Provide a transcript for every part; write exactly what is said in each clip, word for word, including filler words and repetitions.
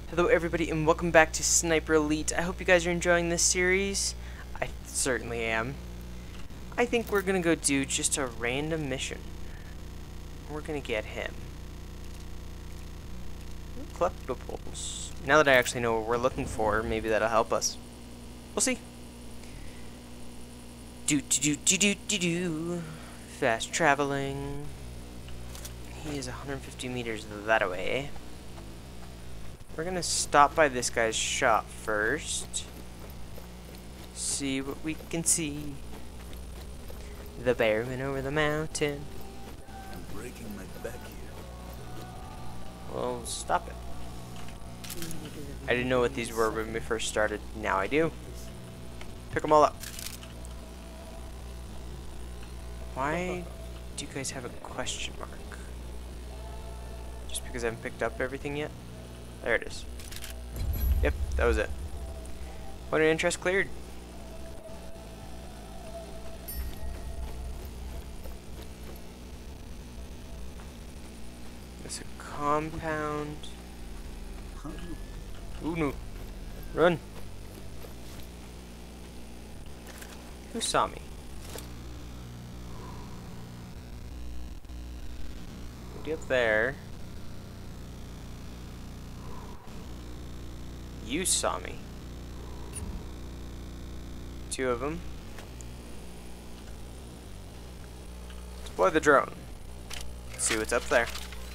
Hello everybody and welcome back to Sniper Elite. I hope you guys are enjoying this series. I certainly am. I think we're gonna go do just a random mission. We're gonna get him. Collectibles. Now that I actually know what we're looking for, maybe that'll help us. We'll see. Do do do do do do do. Fast traveling. He is one hundred fifty meters that away. We're gonna stop by this guy's shop first. See what we can see. The bear went over the mountain. I'm breaking my back here. Well, stop it. I didn't know what these were when we first started. Now I do. Pick them all up. Why do you guys have a question mark? Just because I haven't picked up everything yet? There it is. Yep, that was it. Point of interest cleared. It's a compound. Ooh, no. Run. Who saw me? Get there. You saw me. Two of them. Deploy the drone. Let's see what's up there.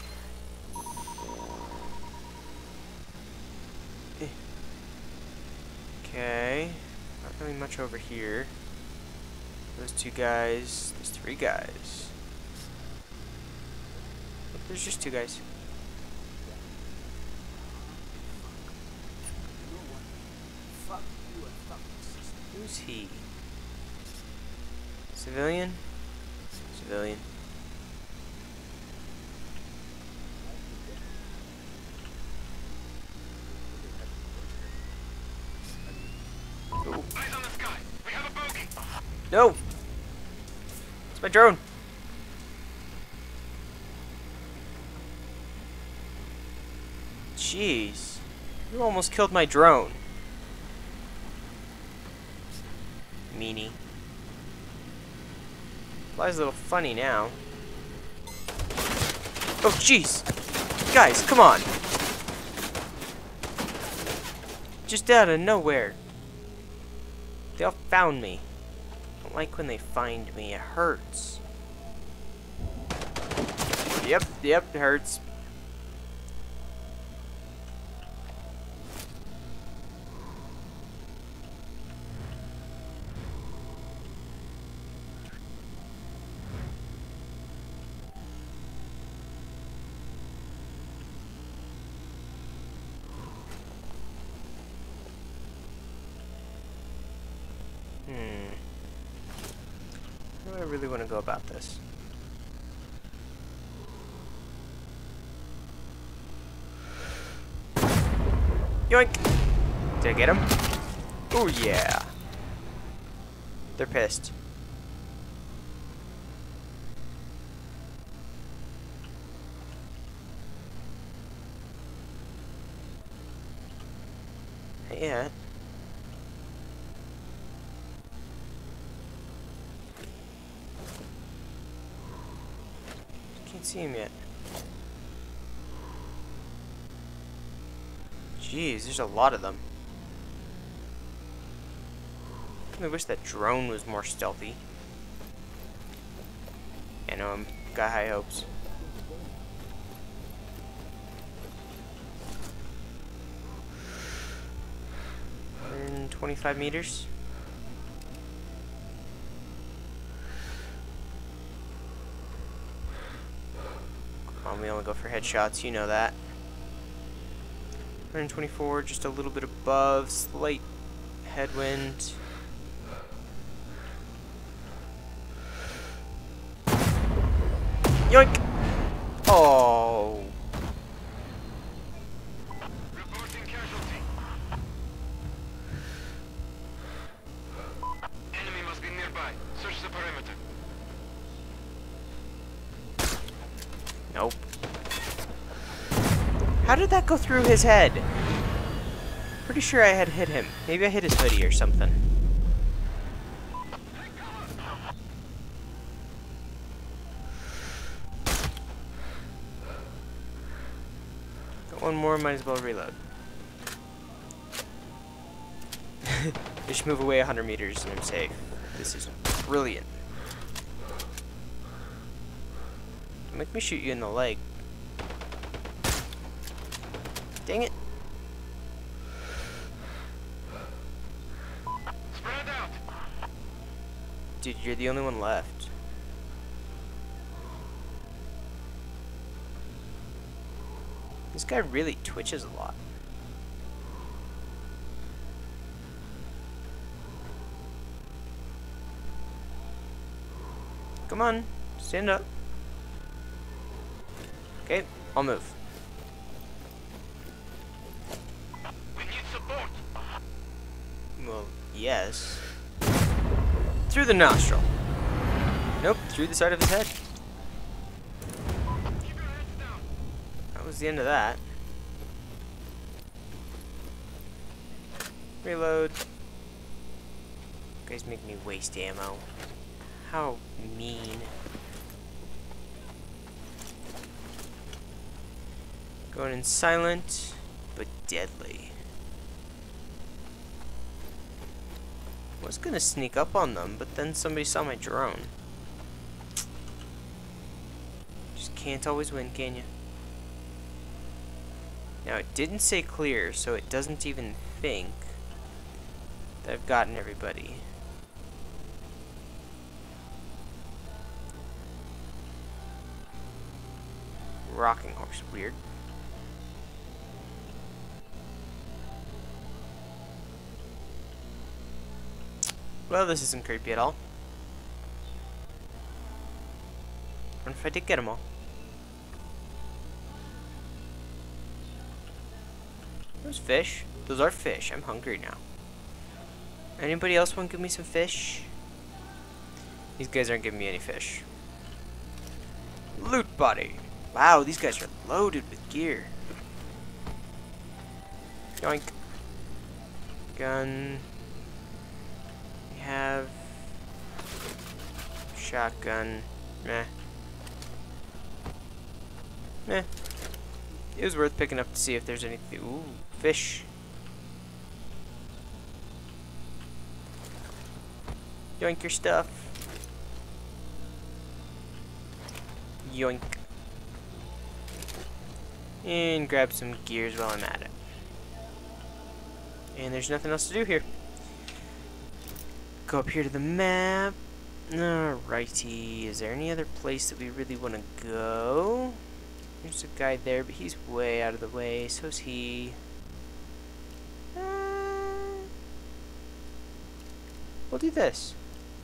Okay. Not really much over here. Those two guys. There's three guys. Look, there's just two guys. Who's he? Civilian? Civilian. Oh. Eyes on the sky. We have a bogey. No! It's my drone. Jeez. You almost killed my drone. Meanie. Fly's a little funny now. Oh, jeez! Guys, come on! Just out of nowhere. They all found me. I don't like when they find me. It hurts. Yep, yep, it hurts. How do I really want to go about this? Yoink! Did I get him? Oh yeah! They're pissed. Not yet. Can't see him yet. Jeez, there's a lot of them. I wish that drone was more stealthy. I know I'm got high hopes. one hundred twenty-five meters. Come on, we only go for headshots, you know that. one hundred twenty-four, just a little bit above, slight headwind. Yoink! Oh. Reporting casualty. Enemy must be nearby. Search the perimeter. Nope. How did that go through his head? Pretty sure I had hit him. Maybe I hit his hoodie or something. Got one more, might as well reload. Just move away one hundred meters and I'm safe. This is brilliant. Don't make me shoot you in the leg. Dang it. Spread out. Dude, you're the only one left. This guy really twitches a lot. Come on, stand up. Okay, I'll move. We need support. Well, yes. Through the nostril. Nope, through the side of his head. Keep your heads down. That was the end of that. Reload. You guys make me waste ammo. How mean. Going in silent, but deadly. Was gonna sneak up on them, but then somebody saw my drone. Just can't always win, can you? Now it didn't say clear, so it doesn't even think that I've gotten everybody. Rocking horse, weird. Well, this isn't creepy at all. What if I did get them all? Those fish. Those are fish. I'm hungry now. Anybody else want to give me some fish? These guys aren't giving me any fish. Loot body. Wow, these guys are loaded with gear. Yoink. Gun. We have shotgun. Meh. Meh. It was worth picking up to see if there's anything. Ooh, fish. Yoink your stuff. Yoink. And grab some gears while I'm at it. And there's nothing else to do here. Go up here to the map. Alrighty. Is there any other place that we really want to go? There's a guy there, but he's way out of the way. So's he. Uh, we'll do this.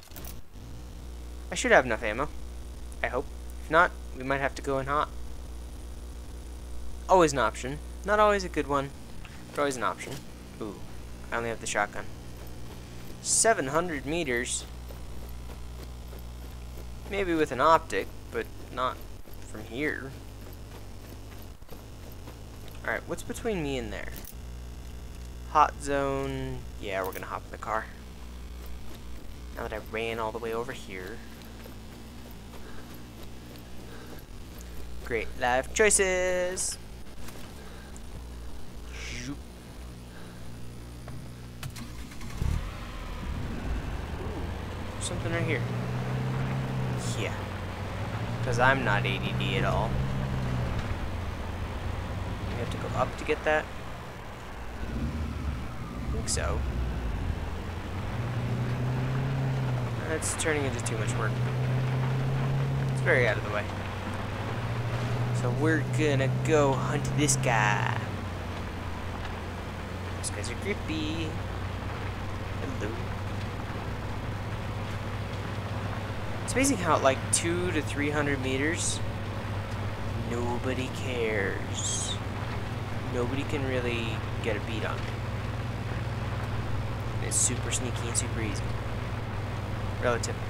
I should have enough ammo. I hope. If not, we might have to go in hot. Always an option. Not always a good one, but always an option. Ooh, I only have the shotgun. seven hundred meters. Maybe with an optic, but not from here. Alright, what's between me and there? Hot zone. Yeah, we're gonna hop in the car. Now that I ran all the way over here. Great life choices. Something right here. Yeah. Because I'm not A D D at all. We have to go up to get that? I think so. That's turning into too much work. It's very out of the way. So we're gonna go hunt this guy. These guys are creepy. Hello. It's amazing how at like two to three hundred meters, nobody cares. Nobody can really get a beat on me. It's super sneaky and super easy. Relatively.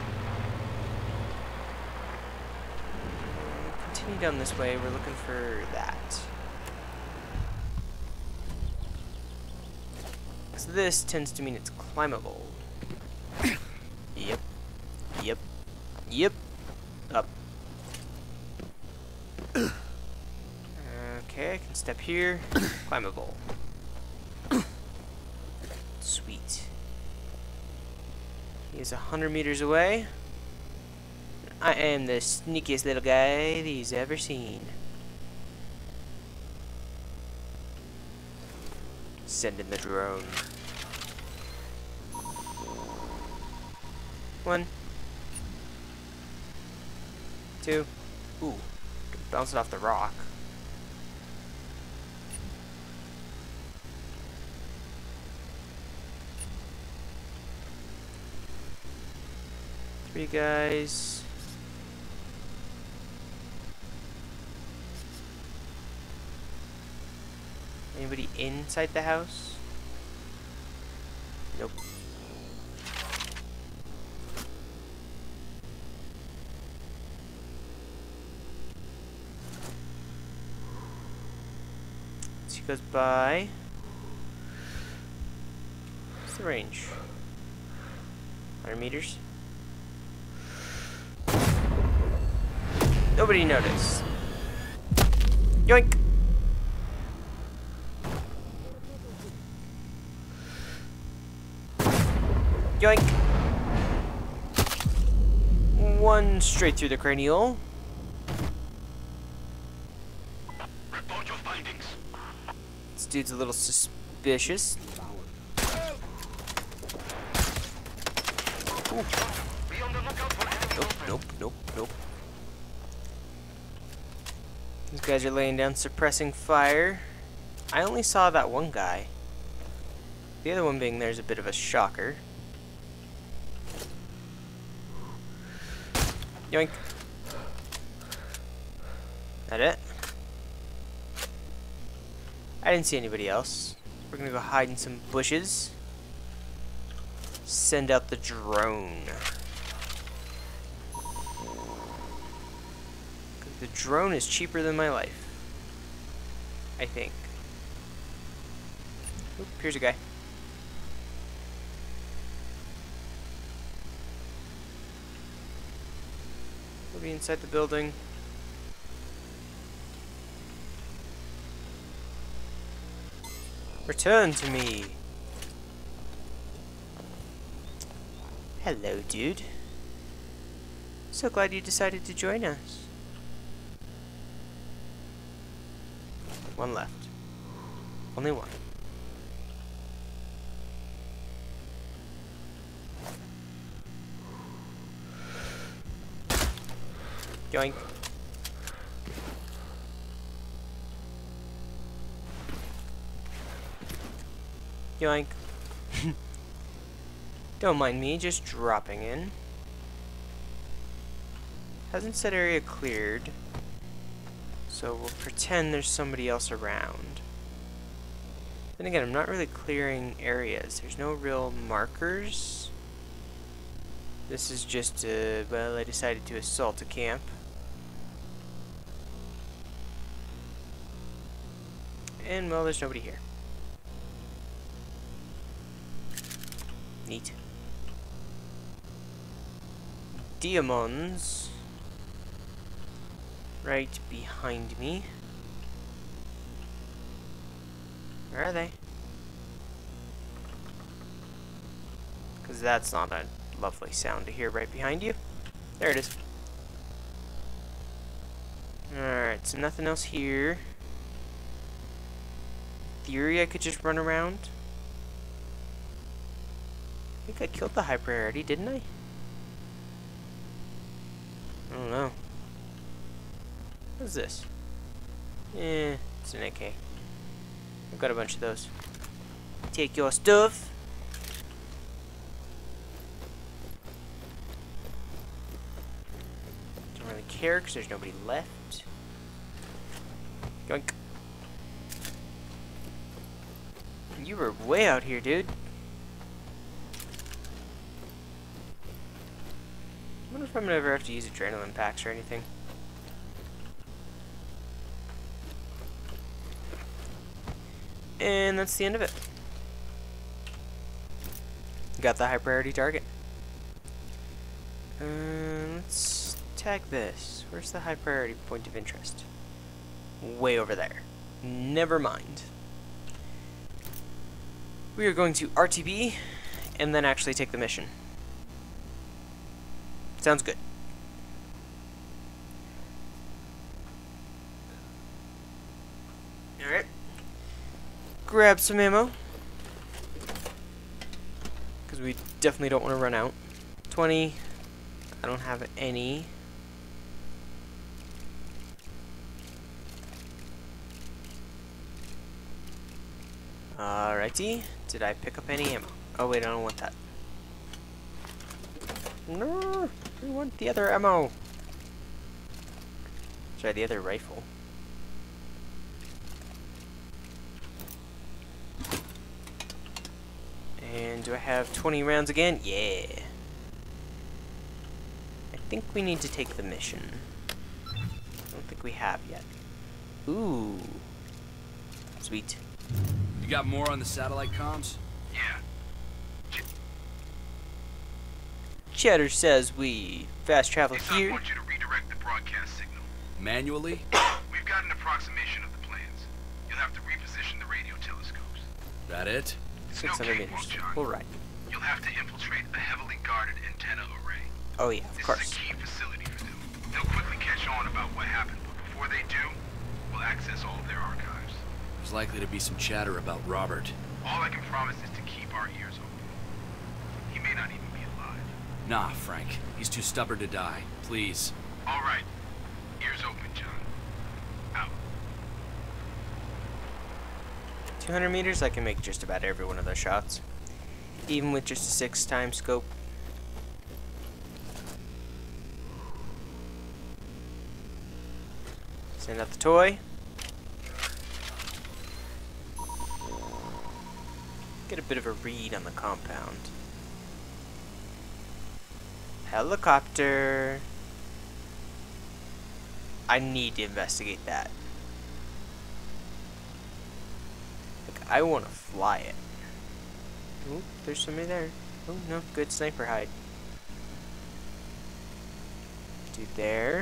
Continue down this way. We're looking for that. Because this tends to mean it's climbable. Yep. Yep. Yep. Up. Okay, I can step here. Climbable. Sweet. He is a hundred meters away. I am the sneakiest little guy that he's ever seen. Send in the drone. One. Two. Ooh. Bounce it off the rock. Three guys. Anybody inside the house? Nope. She goes by. What's the range? one hundred meters? Nobody noticed. Yoink! Yoink! One straight through the cranial. Report your findings. This dude's a little suspicious. Ooh. Be on the lookout for enemy Nope, movement. nope, nope, nope. These guys are laying down suppressing fire. I only saw that one guy. The other one being there's a bit of a shocker. Yoink. That it? I didn't see anybody else. We're gonna go hide in some bushes. Send out the drone. The drone is cheaper than my life. I think. Oop, here's a guy. We'll be inside the building. Return to me. Hello, dude. So glad you decided to join us. One left. Only one. Yoink. Yoink. Don't mind me, just dropping in. Hasn't said area cleared. So we'll pretend there's somebody else around. Then again, I'm not really clearing areas. There's no real markers. This is just, uh, well, I decided to assault a camp. And, well, there's nobody here. Neat. Diamonds. Right behind me. Where are they? Because that's not a lovely sound to hear right behind you. There it is. Alright, so nothing else here. In theory, I could just run around. I think I killed the high priority, didn't I? I don't know. What's this? Eh, it's an A K. I've got a bunch of those. Take your stuff. Don't really care because there's nobody left. Yoink. You were way out here, dude. I wonder if I'm gonna ever have to use adrenaline packs or anything. And that's the end of it. Got the high priority target. Uh, let's tag this. Where's the high priority point of interest? Way over there. Never mind. We are going to R T B and then actually take the mission. Sounds good. Alright. Grab some ammo. Because we definitely don't want to run out. twenty. I don't have any. Alrighty. Did I pick up any ammo? Oh wait, I don't want that. No, I want the other ammo. Try the other rifle. And do I have twenty rounds again? Yeah. I think we need to take the mission. I don't think we have yet. Ooh. Sweet. You got more on the satellite comms? Yeah. Cheddar says we fast travel It's I here. want you to redirect the broadcast signal. Manually? We've got an approximation of the plans. You'll have to reposition the radio telescopes. That it? It's no six hundred cakewalk, meters. John. All right. You'll have to infiltrate a heavily guarded antenna array. Oh yeah, of This course. is a key facility for them. They'll quickly catch on about what happened, but before they do, we'll access all of their archives. There's likely to be some chatter about Robert. All I can promise is to keep our ears open. He may not even be alive. Nah, Frank. He's too stubborn to die. Please. All right. Ears open, John. Out. two hundred meters, I can make just about every one of those shots. Even with just a six time scope. Send out the toy. Get a bit of a read on the compound. Helicopter. I need to investigate that. Like, I want to fly it. Oh, there's somebody there. Oh no, good sniper hide. Dude there.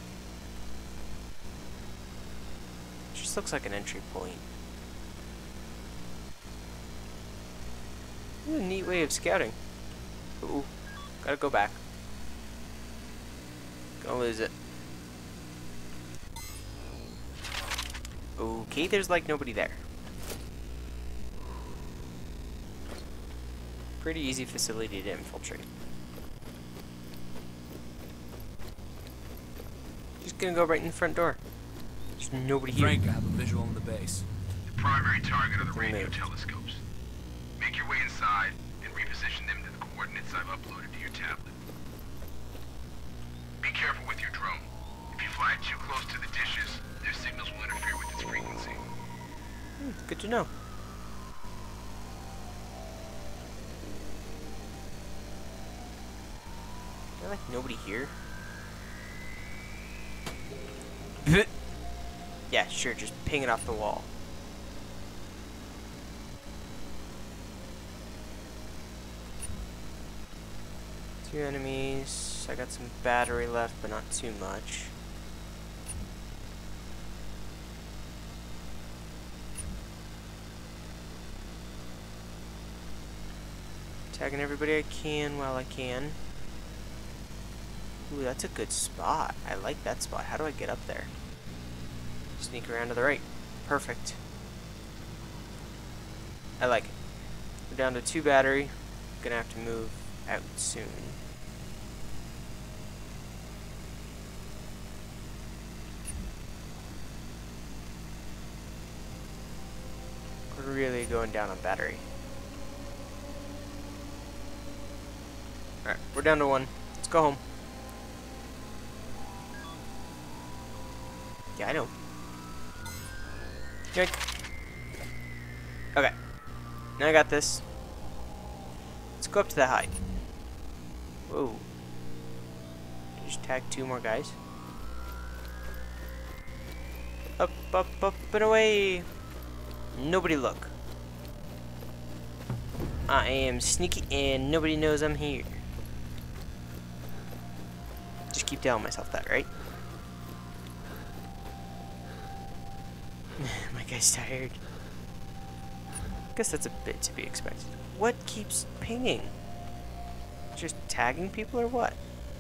Just looks like an entry point. Ooh, neat way of scouting. Ooh, gotta go back. Gonna lose it. Okay, there's like nobody there. Pretty easy facility to infiltrate. Just gonna go right in the front door. There's nobody here. Frank, I have a visual on the base. The primary target are the radio Moved. telescopes. Make your way inside and reposition them to the coordinates I've uploaded to your tablet. Be careful with your drone. If you fly it too close to the dishes, their signals will interfere with its frequency. Hmm, good to know. Is there like nobody here? Yeah, sure, just ping it off the wall. Two enemies. I got some battery left, but not too much. Tagging everybody I can while I can. Ooh, that's a good spot. I like that spot. How do I get up there? Sneak around to the right. Perfect. I like it. We're down to two battery. Gonna have to move out soon. We're really going down on battery. Alright, we're down to one. Let's go home. Yeah, I know. Yoink. Okay. Now I got this. Let's go up to the hide. Whoa. Just tag two more guys. Up, up, up, and away. Nobody look. I am sneaky and nobody knows I'm here. Just keep telling myself that, right? My guy's tired. Guess that's a bit to be expected. What keeps pinging? Just tagging people or what?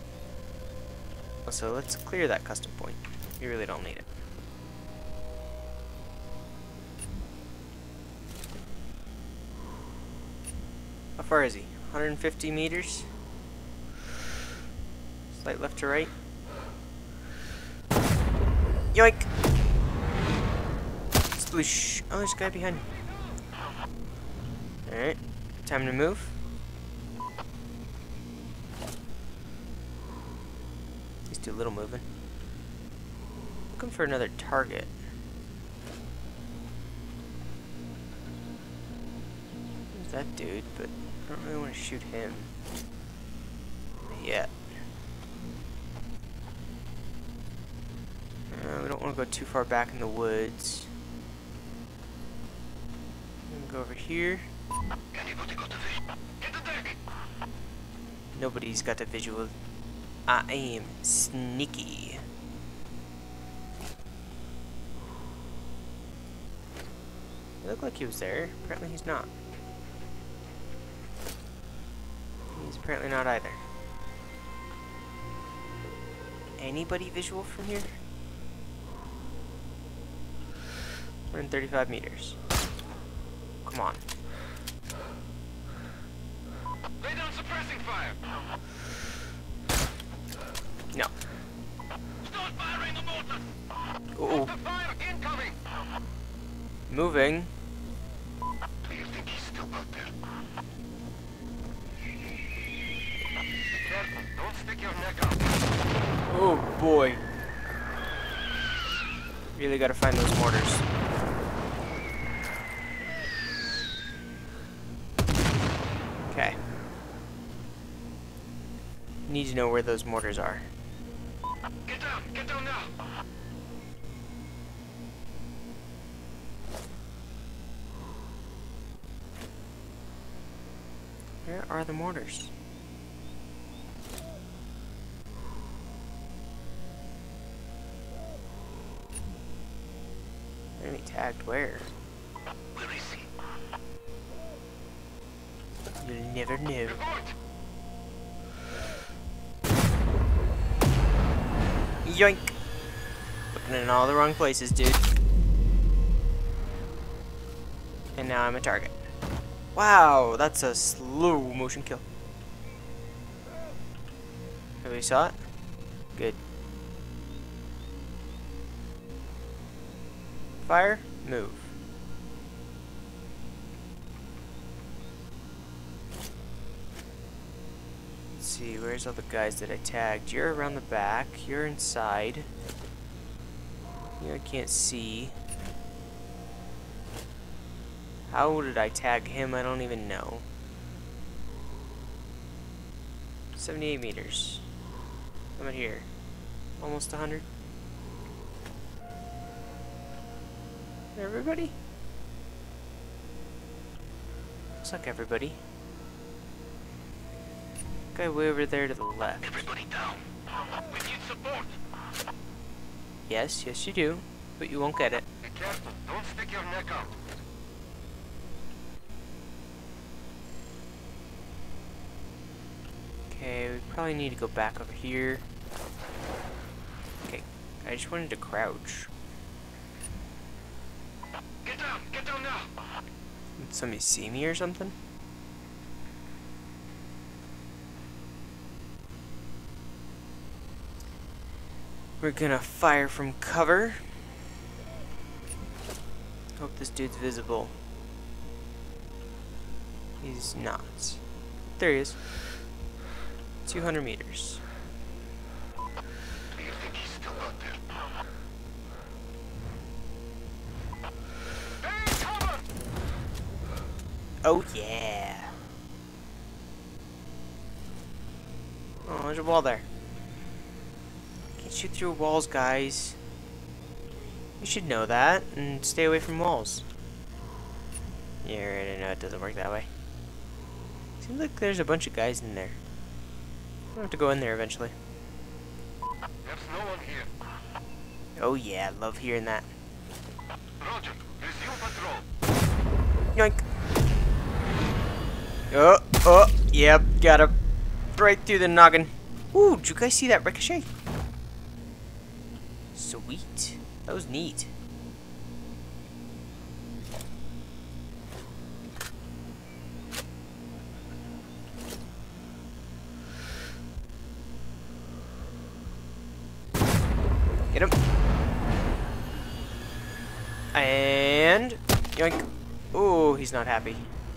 So let's clear that custom point. You really don't need it. How far is he? one hundred fifty meters? Slight left to right. Yoink! Sploosh. Oh, there's a guy behind me. Alright, time to move. Let's do a little moving. Looking for another target. There's that dude, but I don't really want to shoot him yet. Uh, we don't want to go too far back in the woods. I'm gonna go over here. Anybody got a vision? Get the deck! Nobody's got a visual. I am sneaky. It looked like he was there. Apparently he's not. He's apparently not either. Anybody visual from here? one hundred thirty-five meters. Come on. Lay down suppressing fire! No. Start firing the mortar! Uh-oh. The fire incoming! Moving. Do you think he's still out there? Be careful, don't stick your neck out. Oh boy. Really gotta find those mortars. Okay. Need to know where those mortars are. Get down, get down now! Where are the mortars? Enemy tagged where? Where is he? You'll never know. Report! Yoink! Looking in all the wrong places, dude. And now I'm a target. Wow, that's a slow motion kill. Everybody saw it? Good. Fire, move. Let's see, where's all the guys that I tagged? You're around the back, you're inside. You I can't see. How did I tag him? I don't even know. seventy-eight meters. I'm at here. Almost one hundred. Everybody? Looks like everybody. Guy way over there to the left. Everybody down. We need support. Yes, yes you do. But you won't get it. Be careful, don't stick your neck out. Okay, we probably need to go back over here. Okay, I just wanted to crouch. Get down, get down now. Did somebody see me or something? We're gonna fire from cover. Hope this dude's visible. He's not. There he is. two hundred meters. Do you think he's still out there? Hey, cover! Oh yeah. Oh, there's a wall there. Can't shoot through walls, guys. You should know that and stay away from walls. Yeah, right, I know it doesn't work that way. Seems like there's a bunch of guys in there. I'll have to go in there eventually. There's no one here. Oh yeah, love hearing that. Roger, resume patrol. Yoink. Oh, oh, yep, got him. Right through the noggin. Ooh, did you guys see that ricochet? Sweet. That was neat. Get him. And yoink. Ooh, he's not happy.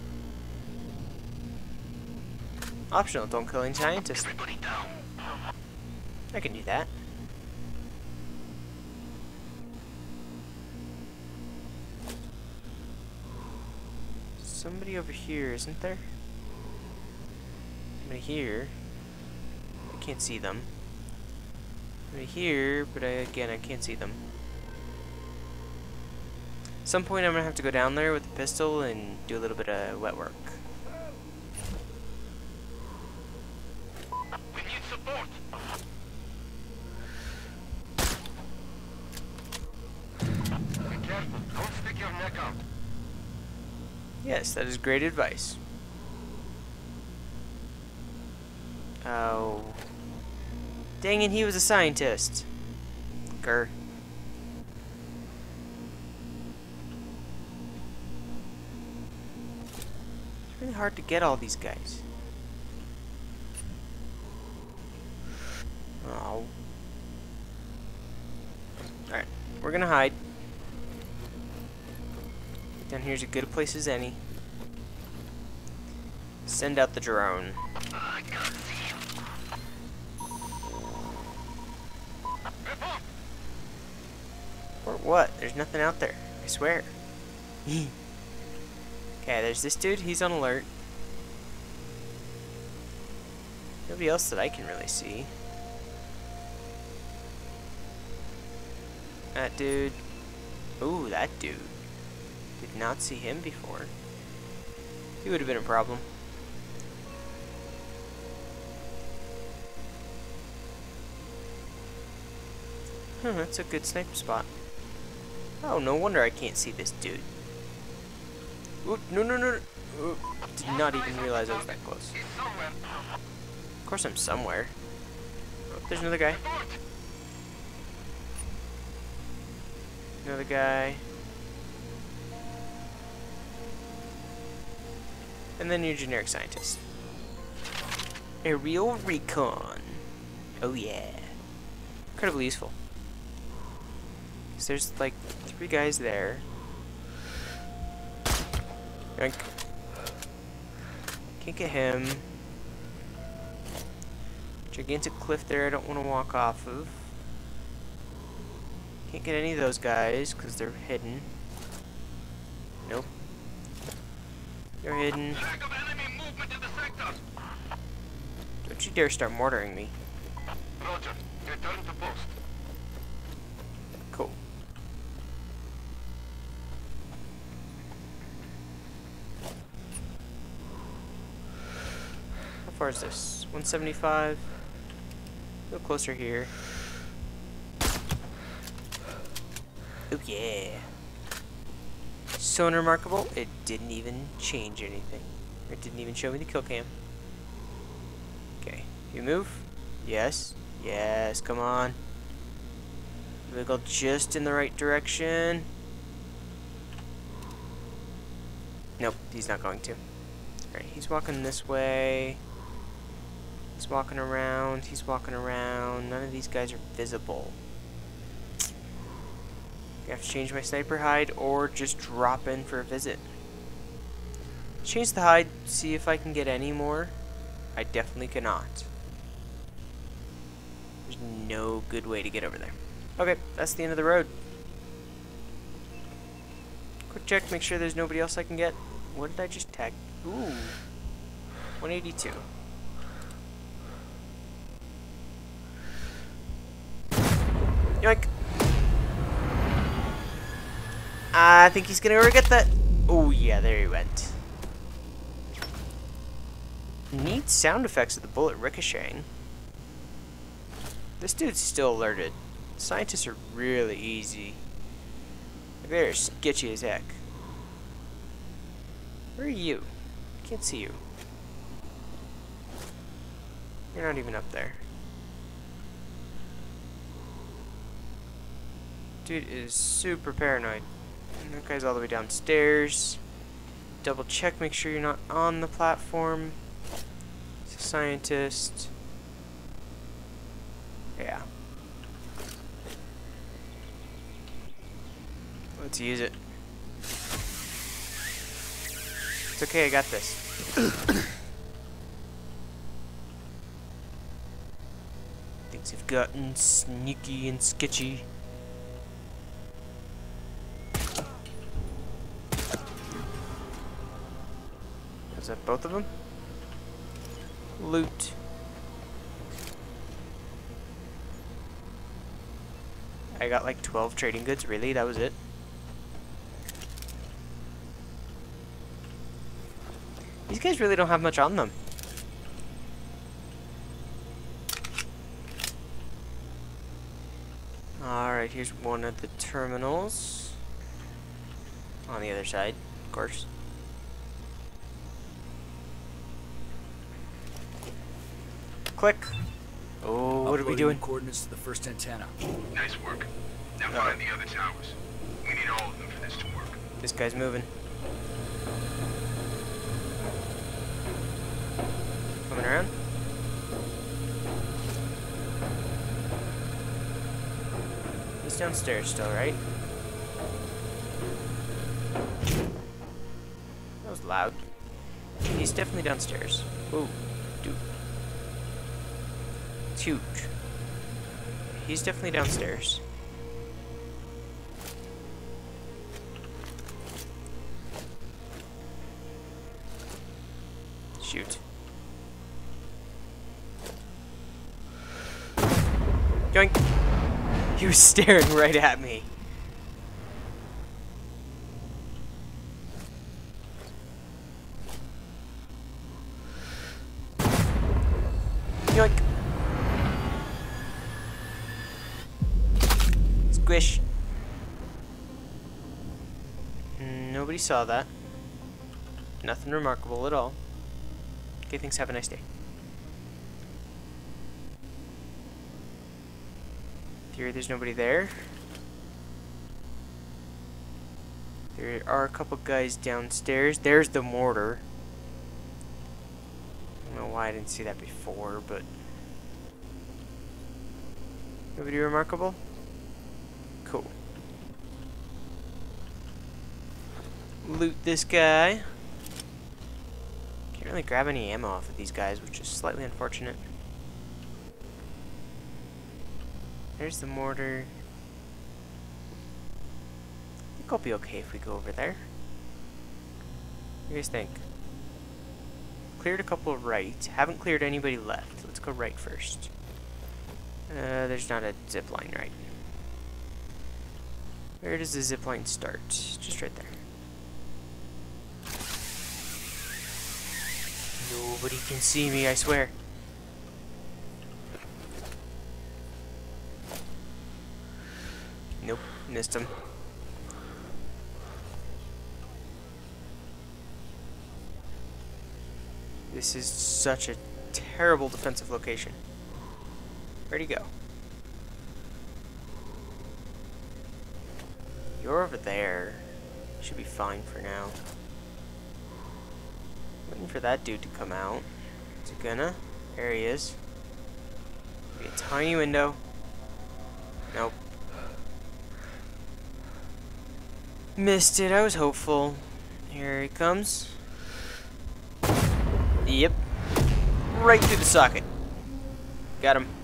Optional, don't kill any scientists. Everybody down. I can do that. Somebody over here, isn't there? Somebody here. I can't see them. Somebody here, but I, again, I can't see them. At some point I'm gonna have to go down there with the pistol and do a little bit of wet work. We need support. Be careful. Don't stick your neck out. Yes, that is great advice. Oh. Dang it, he was a scientist. Grr. It's really hard to get all these guys. Oh. Alright, we're gonna hide. Down here's as good a place as any. Send out the drone. I can't see you. Report. Or what? There's nothing out there. I swear. Okay, there's this dude. He's on alert. Nobody else that I can really see. That dude. Ooh, that dude. Did not see him before. He would have been a problem. Huh, that's a good sniper spot. Oh, no wonder I can't see this dude. Oop, no, no, no. Oop, did not even realize I was that close. He's somewhere. Of course I'm somewhere. Oh, there's another guy. Report. Another guy. And then your generic scientist. Aerial recon. Oh yeah. Incredibly useful. Because there's like three guys there. Yoink. Can't get him. Gigantic cliff there I don't want to walk off of. Can't get any of those guys because they're hidden. Nope. You're hidden. Lack of enemy movement in the sector. Don't you dare start mortaring me. Roger. Return to post. Cool. How far is this? one seventy-five. A little closer here. Oh yeah. So unremarkable, it didn't even change anything. It didn't even show me the kill cam. Okay, you move? Yes. Yes, come on. Wiggle just in the right direction. Nope, he's not going to. Alright, he's walking this way. He's walking around. He's walking around. None of these guys are visible. I have to change my sniper hide or just drop in for a visit. Change the hide, see if I can get any more. I definitely cannot. There's no good way to get over there. Okay, that's the end of the road. Quick check, make sure there's nobody else I can get. What did I just tag? Ooh, one eighty-two. Yoink. I think he's gonna regret that. Oh yeah, there he went. Neat sound effects of the bullet ricocheting. This dude's still alerted. Scientists are really easy. They're sketchy as heck. Where are you? I can't see you. You're not even up there. Dude is super paranoid. And that guy's all the way downstairs. Double check, make sure you're not on the platform. It's a scientist. Yeah. Let's use it. It's okay, I got this. Things have gotten sneaky and sketchy. Is that both of them? Loot. I got like twelve trading goods, really? That was it? These guys really don't have much on them. Alright, here's one of the terminals. On the other side, of course. Click. Oh, what are we doing? Coordinates to the first antenna. Nice work. Now Uh-oh. find the other towers. We need all of them for this to work. This guy's moving. Coming around. He's downstairs still, right? That was loud. He's definitely downstairs. Ooh, dude. It's huge. He's definitely downstairs. Shoot. Yoink! He was staring right at me. Yoink! Squish. Nobody saw that. Nothing remarkable at all. Okay, thanks. Have a nice day. Theory, there's nobody there. There are a couple guys downstairs. There's the mortar. I don't know why I didn't see that before, but nobody remarkable? Cool. Loot this guy. Can't really grab any ammo off of these guys, which is slightly unfortunate. There's the mortar. I think I'll be okay if we go over there. What do you guys think? Cleared a couple right. Haven't cleared anybody left. Let's go right first. Uh, there's not a zip line right. Where does the zip line start? Just right there. Nobody can see me, I swear. Nope, missed him. This is such a terrible defensive location. Where'd he go? You're over there. Should be fine for now. Waiting for that dude to come out. Is it gonna? There he is. Be a tiny window. Nope. Missed it. I was hopeful. Here he comes. Yep. Right through the socket. Got him.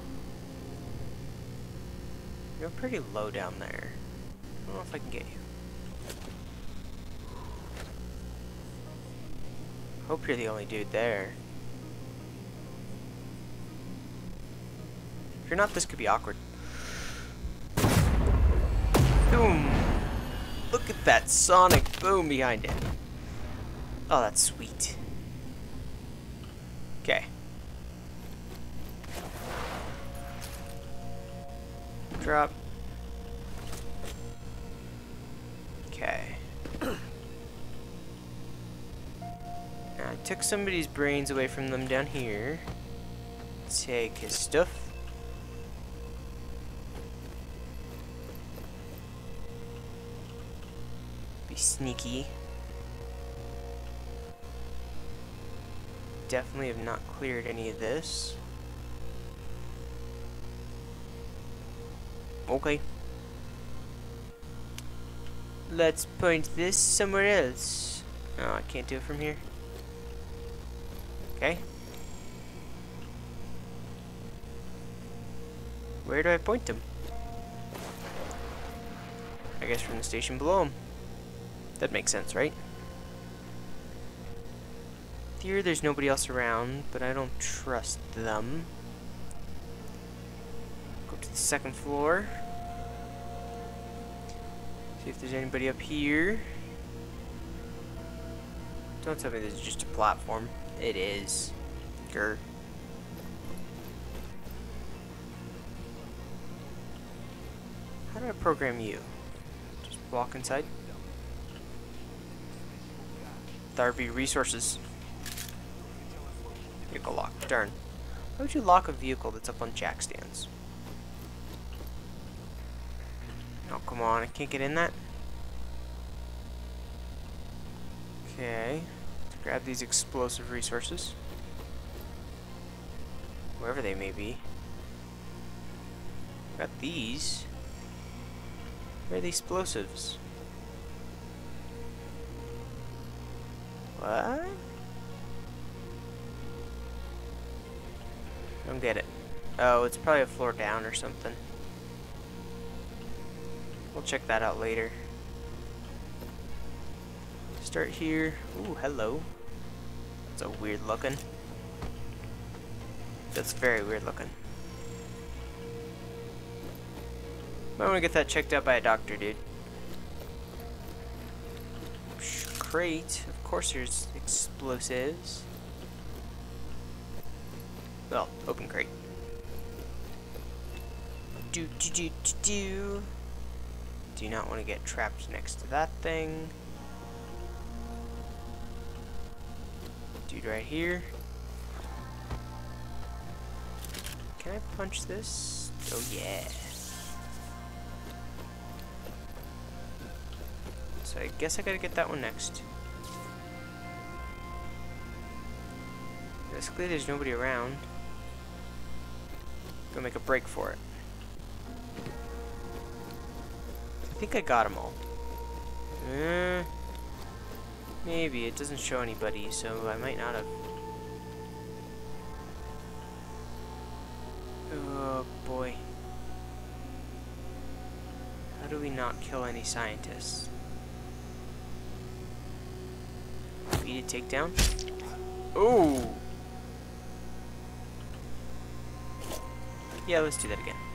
You're pretty low down there. I don't know if I can get you. Hope you're the only dude there. If you're not, this could be awkward. Boom! Look at that sonic boom behind it. Oh, that's sweet. Okay. Drop. Okay. Now I took somebody's brains away from them down here. Take his stuff. Be sneaky. Definitely have not cleared any of this. Okay. Let's point this somewhere else. Oh, I can't do it from here. Okay. Where do I point them? I guess from the station below them. That makes sense, right? Here, there's nobody else around, but I don't trust them. Go to the second floor. See if there's anybody up here. Don't tell me this is just a platform. It is. Grr. How do I program you? Just walk inside? There be resources. Vehicle lock. Darn. Why would you lock a vehicle that's up on jack stands? Oh, come on. I can't get in that? Okay. Let's grab these explosive resources. Wherever they may be. Got these. Where are the explosives? What? Don't get it. Oh, it's probably a floor down or something. We'll check that out later. Start here. Ooh, hello. That's a weird looking. That's very weird looking. Might want to get that checked out by a doctor, dude. Crate. Of course there's explosives. Well, open crate. Do do do do do. Do not want to get trapped next to that thing. Dude right here. Can I punch this? Oh yeah. So I guess I gotta get that one next. Basically, there's nobody around. Go make a break for it. I think I got them all. Uh, maybe. It doesn't show anybody, so I might not have. Oh boy. How do we not kill any scientists? Beat a takedown. Oh! Yeah, let's do that again.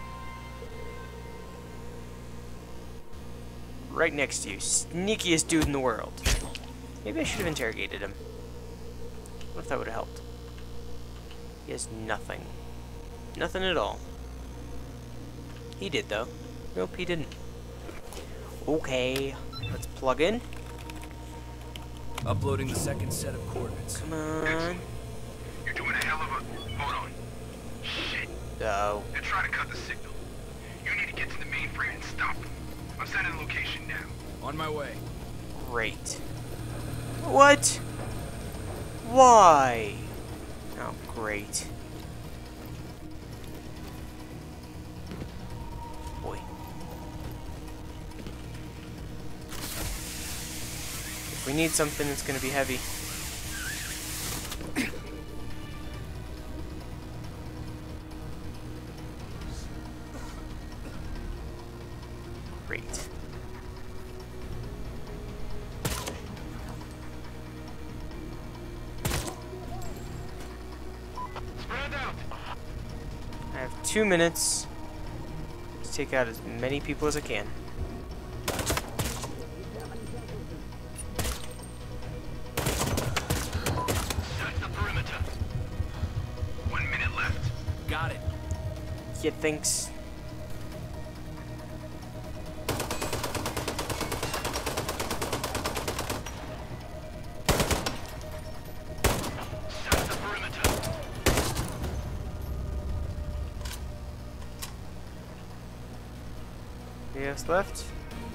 Right next to you. Sneakiest dude in the world. Maybe I should have interrogated him. What if that would have helped? He has nothing. Nothing at all. He did, though. Nope, he didn't. Okay. Let's plug in. Uploading the second set of coordinates. Come on. You're doing a hell of a... Hold on. Shit. Oh. They're trying to cut the signal. You need to get to the mainframe and stop them. I'm sending the location now. On my way. Great. What? Why? Oh, great. Boy. If we need something, it's gonna be heavy. Great. Spread out. I have two minutes to take out as many people as I can. Search the perimeter. got it. You thinks. Set the perimeter. Yes, left.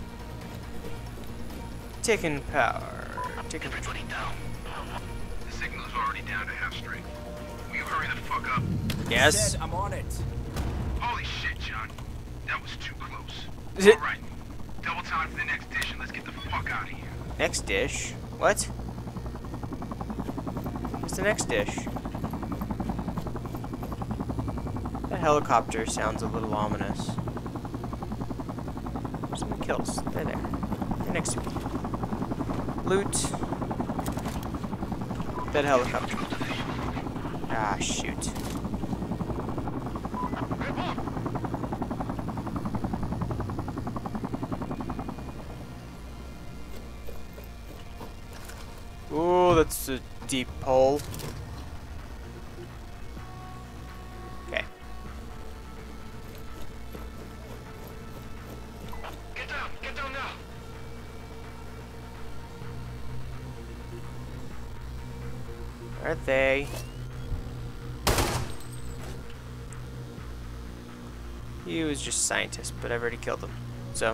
Taking power. Taking. Everybody down. The signal is already down to half strength. Will you hurry the fuck up? Yes. Dead, I'm on it. Holy shit, John. That was too close. Is it- Alright. Double time for the next dish and let's get the fuck out of here. Next dish. What? What's the next dish? That helicopter sounds a little ominous. Some kills. They're there. They're next to me. Loot. That helicopter. Ah, shoot. Ooh, that's a deep hole. Okay. Get down, get down now. Where are they? He was just a scientist, but I've already killed him. So.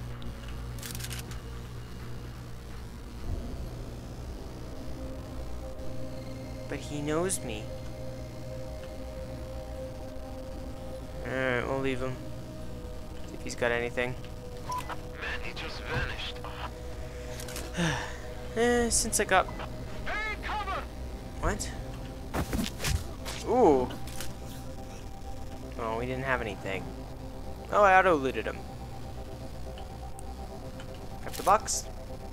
But he knows me. Alright, we'll leave him. See if he's got anything. Man, he just vanished. Eh, since I got... Hey, cover! What? Ooh. Oh, we didn't have anything. Oh, I auto-looted him. Grab the box.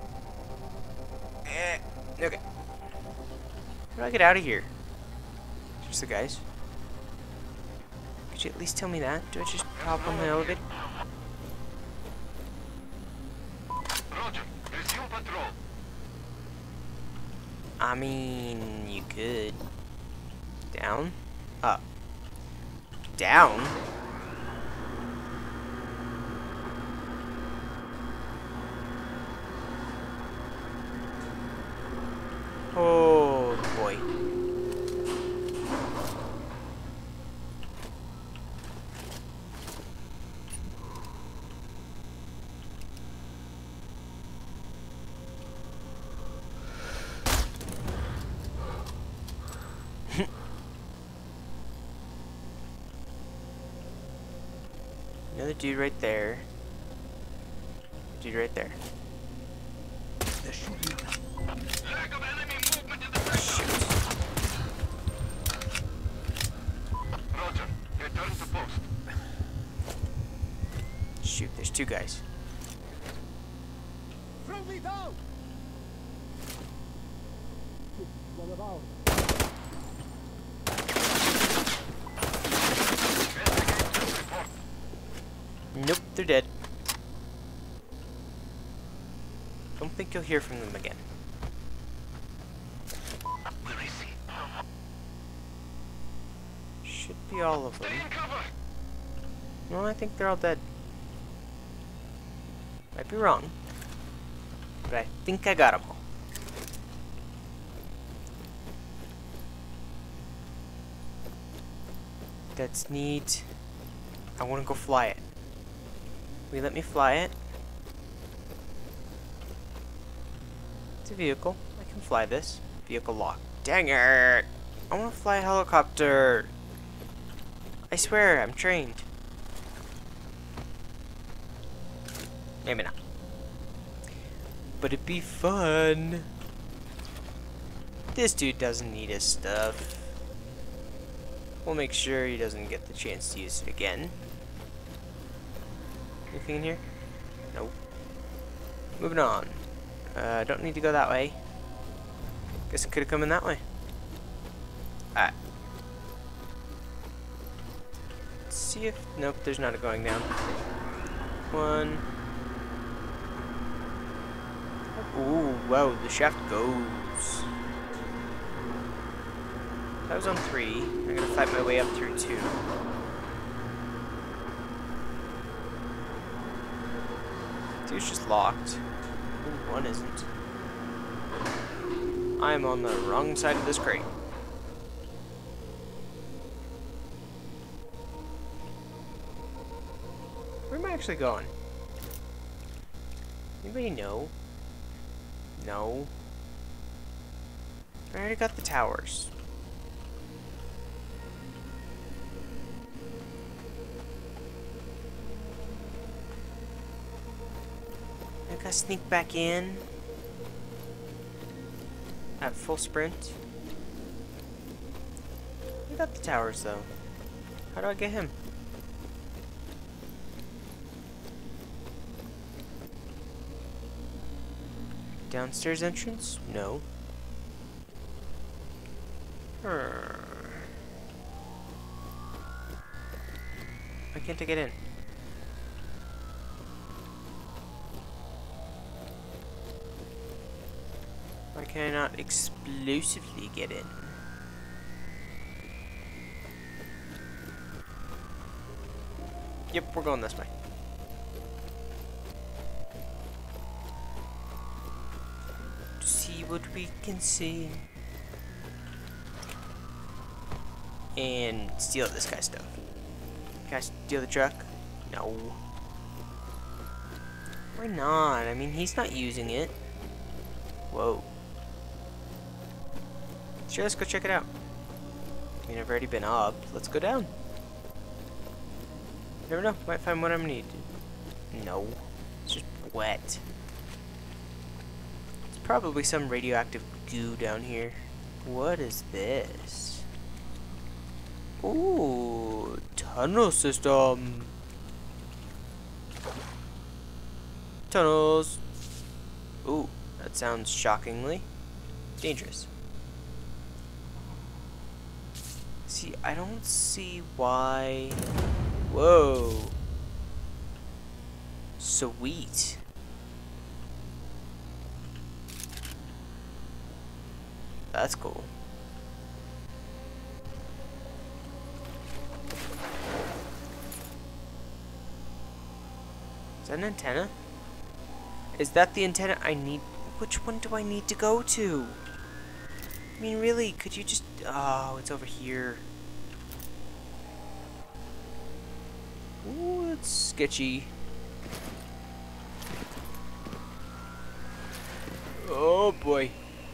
Eh, okay. How do I get out of here? Just the guys. Could you at least tell me that? Do I just pop on the elevator? Roger, resume patrol. I mean, you could. Down? Up. Down? Oh boy. Another dude right there. Dude right there. Lack of enemy movement in the Shoot. Roger, return to post. Shoot, there's two guys. Friendly down. What about? Nope, they're dead. Don't think you'll hear from them again. Where is he? Should be all of them. Stay in cover. No, I think they're all dead. Might be wrong, but I think I got them all. That's neat. I want to go fly it. Will you let me fly it? It's a vehicle. I can fly this. Vehicle locked. Dang it! I want to fly a helicopter. I swear, I'm trained. Maybe not. But it'd be fun. This dude doesn't need his stuff. We'll make sure he doesn't get the chance to use it again. Anything in here? Nope. Moving on. Uh, don't need to go that way. Guess I could have come in that way. Alright. Let's see if... Nope, there's not a going down. One. Ooh, wow, the shaft goes. I was on three. I'm gonna fight my way up through two. Two's just locked. Ooh, one isn't. I'm on the wrong side of this crate. Where am I actually going? Anybody know? No. I already got the towers. I gotta sneak back in at full sprint. I got the towers though. How do I get him? Downstairs entrance? No. Why can't I get in? Why can I not explosively get in? Yep, we're going this way. To see what we can see. And steal this guy's stuff. Can I steal the truck? No. Why not? I mean, he's not using it. Whoa. Sure, let's go check it out. I mean, I've already been up. Let's go down. Never know. Might find what I need. No. It's just wet. It's probably some radioactive goo down here. What is this? Ooh, tunnel system. Tunnels. Ooh, that sounds shockingly dangerous. See, I don't see why. Whoa. Sweet. That's cool. Is that an antenna? Is that the antenna I need? Which one do I need to go to? I mean, really, could you just... Oh, it's over here. Ooh, it's sketchy. Oh, boy.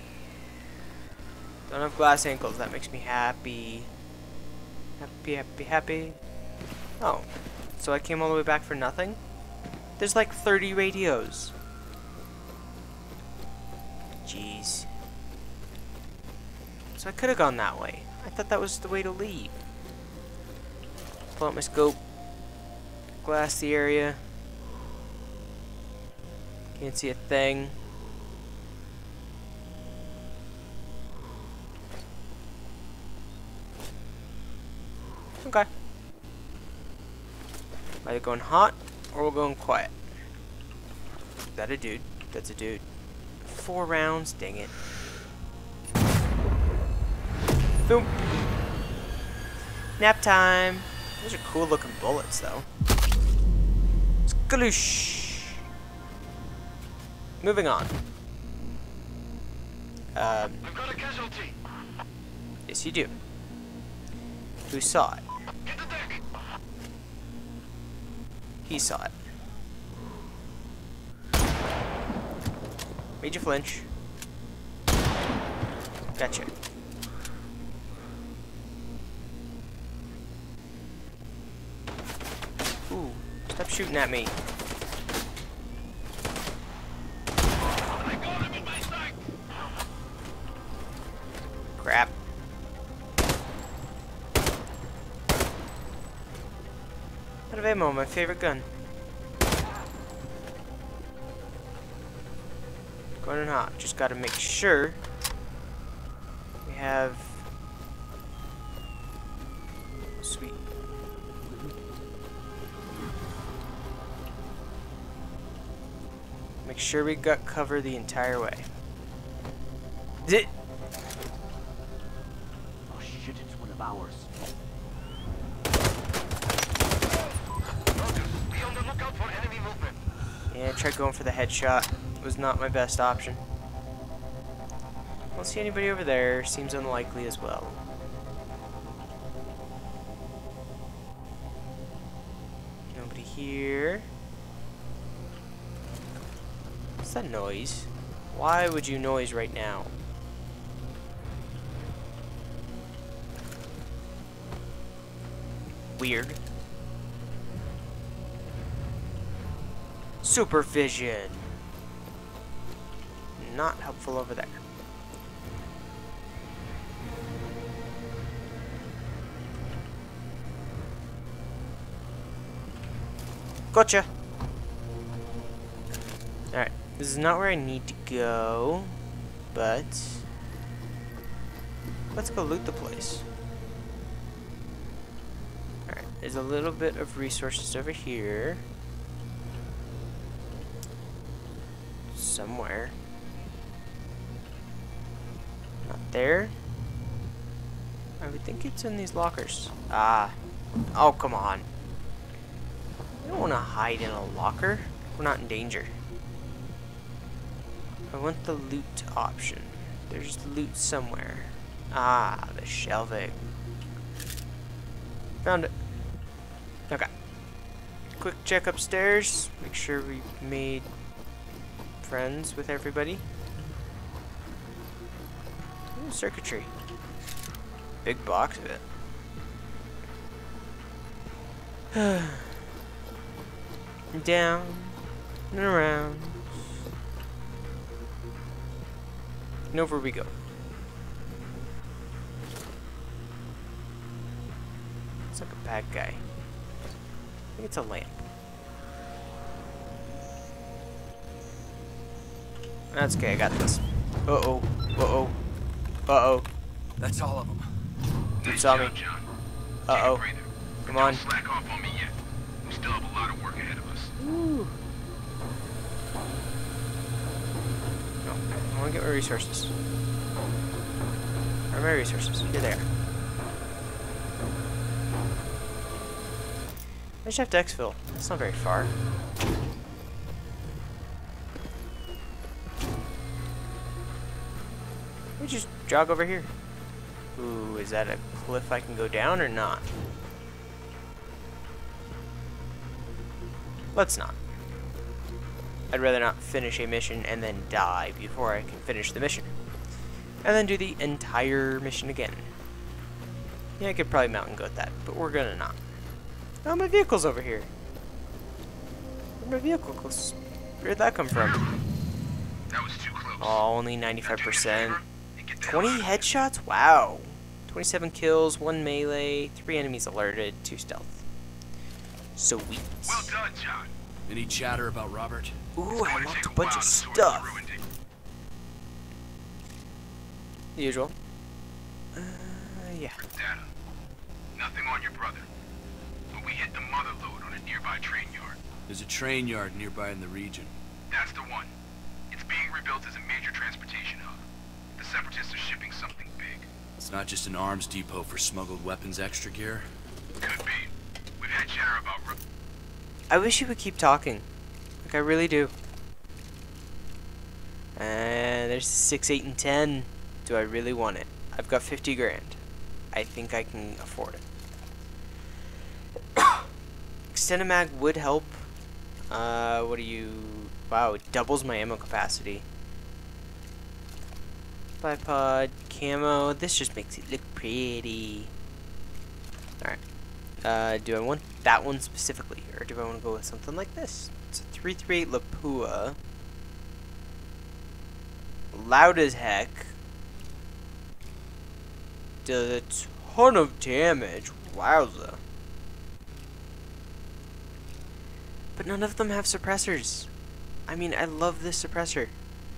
Don't have glass ankles. That makes me happy. Happy, happy, happy. Oh. So I came all the way back for nothing? There's like thirty radios. Jeez. So I could have gone that way. I thought that was the way to leave. Pull out my scope. Glass the area. Can't see a thing. Okay. Either going hot or we're going quiet. Is that a dude? That's a dude. Four rounds, dang it. Boom. Nap time. Those are cool looking bullets though. Skaloosh. Moving on. Um, I've got a casualty. yes you do. Who saw it? Hit the deck. He saw it. Made you flinch. Gotcha. Ooh, stop shooting at me. I got him in my sight. Crap. Out of ammo, my favorite gun. Going in hot. Just gotta make sure we have. Sweet. Make sure we got cover the entire way. Zit. Oh shit. of ours. Be on the lookout for enemy movement. Yeah, I tried going for the headshot. It was not my best option. I don't see anybody over there. Seems unlikely as well. Nobody here. What's that noise? Why would you noise right now? Weird. Supervision. Not helpful over there. Gotcha. Alright, this is not where I need to go, but let's go loot the place. Alright, there's a little bit of resources over here. Somewhere. Not there. I would think it's in these lockers. Ah. Oh, come on. I don't want to hide in a locker. We're not in danger. I want the loot option. There's loot somewhere. Ah, the shelving. Found it. Okay. Quick check upstairs. Make sure we made friends with everybody. Ooh, circuitry. Big box of it. Down and around. And over we go. It's like a bad guy. I think it's a lamp. That's okay, I got this. Uh-oh. Uh-oh. Uh-oh. That's all of them. Dude saw me. John. Uh-oh. Breather. Come on. Don't slack off on me yet. We still have a lot of work ahead of us. Ooh. No, I want to get my resources. Where are my resources? Here they are. I just have to exfil. That's not very far. Let me just jog over here. Ooh, is that a cliff I can go down or not? Let's not. I'd rather not finish a mission and then die before I can finish the mission. And then do the entire mission again. Yeah, I could probably mountain goat that, but we're gonna not. Oh, my vehicle's over here. Where'd my vehicle go? Where'd that come from? That was too close. Oh, only ninety-five percent. Now do me a favor and get the hell twenty out of here. headshots? Wow. twenty-seven kills, one melee, three enemies alerted, two stealth. Sweet. Well done, John. Any chatter about Robert? Ooh, I It's going to unlocked take a a bunch while of to sort stuff. through and dig- The usual. Uh, yeah. Data. Nothing on your brother. But we hit the mother lode on a nearby train yard. There's a train yard nearby in the region. That's the one. It's being rebuilt as a major transportation hub. The Separatists are shipping something big. It's not just an arms depot for smuggled weapons extra gear. Could be. We've had chatter about... Ro- I wish you would keep talking. Like, I really do. And there's six, eight, and ten. Do I really want it? I've got fifty grand. I think I can afford it. Extended mag would help. Uh, what do you... Wow, it doubles my ammo capacity. Bipod, camo. This just makes it look pretty. Alright. Uh, do I want that one specifically? Or do I want to go with something like this? It's a three thirty-eight Lapua. Loud as heck. Does a ton of damage. Wowza. But none of them have suppressors. I mean, I love this suppressor.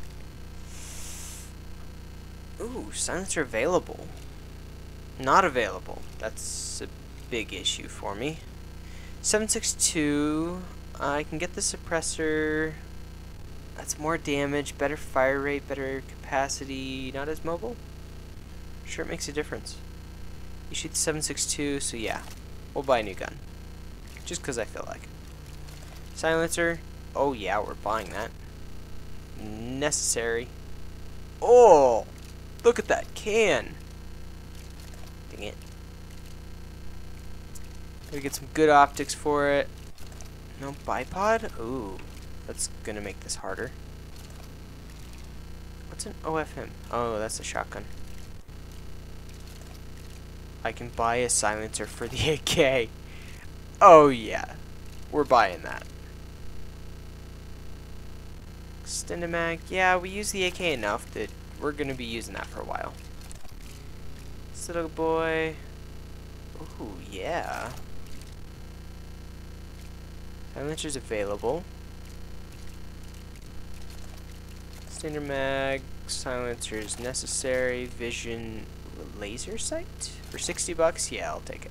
Ooh, silencer available. Not available. That's a big issue for me. seven six two. Uh, I can get the suppressor. That's more damage, better fire rate, better capacity. Not as mobile. Sure, it makes a difference. You shoot the seven six two, so yeah, we'll buy a new gun. Just because I feel like it. Silencer. Oh yeah, we're buying that. Necessary. Oh! Look at that can! Dang it. We get some good optics for it. No bipod? Ooh. That's gonna make this harder. What's an O F M? Oh, that's a shotgun. I can buy a silencer for the A K. Oh yeah. We're buying that. Extended mag. Yeah, we use the A K enough that we're gonna be using that for a while. This little boy. Ooh, yeah. Silencer's available. Standard mag, silencers necessary, vision, laser sight for sixty bucks. Yeah, I'll take it.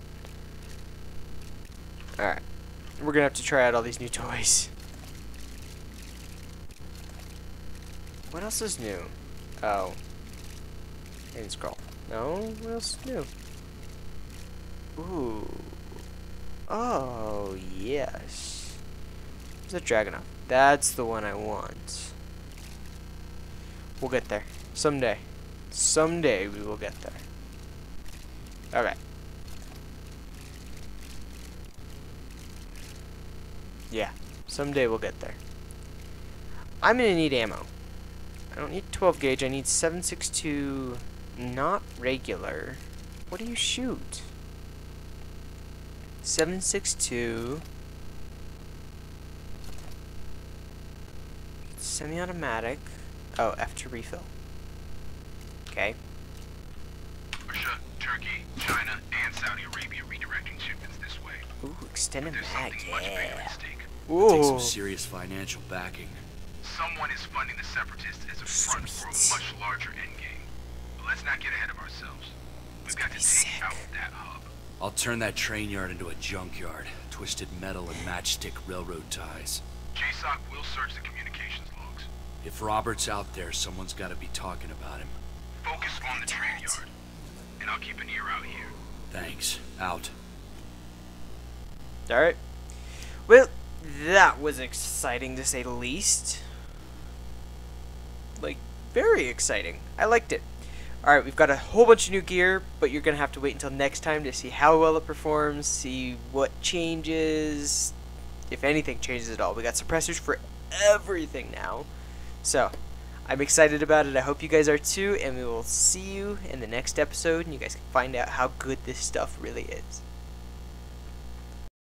All right, we're gonna have to try out all these new toys. What else is new? Oh, and scroll. No, what else is new? Ooh. Oh yes. There's a Dragunov. That's the one I want. We'll get there. Someday. Someday we will get there. Okay. Yeah. Someday we'll get there. I'm gonna need ammo. I don't need twelve gauge. I need seven six two. Not regular. What do you shoot? seven six two. Semi-automatic. Oh, F to refill. Okay. Russia, Turkey, China, and Saudi Arabia redirecting shipments this way. Ooh, extended There's mag, something much bigger yeah. at stake. Takes some Ooh. serious financial backing. Someone is funding the separatists as a front for a much larger endgame. But let's not get ahead of ourselves. We've got to be take sick. out that hub. I'll turn that train yard into a junkyard. Twisted metal and matchstick railroad ties. J SOC will search the communications logs. If Robert's out there, someone's got to be talking about him. Focus on the train yard. And I'll keep an ear out here. Thanks. Out. Alright. Well, that was exciting to say the least. Like, very exciting. I liked it. Alright, we've got a whole bunch of new gear, but you're going to have to wait until next time to see how well it performs, see what changes, if anything changes at all. We got suppressors for everything now. So, I'm excited about it. I hope you guys are too, and we will see you in the next episode, and you guys can find out how good this stuff really is.